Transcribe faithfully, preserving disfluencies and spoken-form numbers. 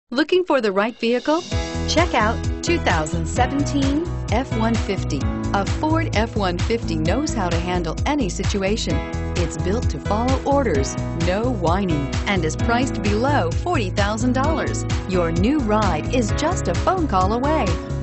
Looking for the right vehicle? Check out two thousand seventeen F one fifty. A Ford F one fifty knows how to handle any situation. It's built to follow orders, no whining, and is priced below forty thousand dollars. Your new ride is just a phone call away.